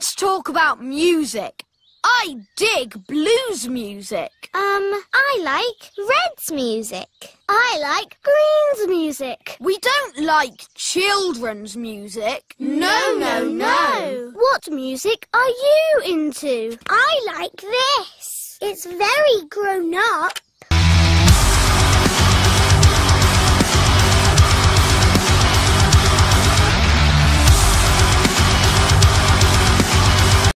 Let's talk about music. I dig blues music. I like Red's music. I like Green's music. We don't like children's music. No. What music are you into? I like this. It's very grown up.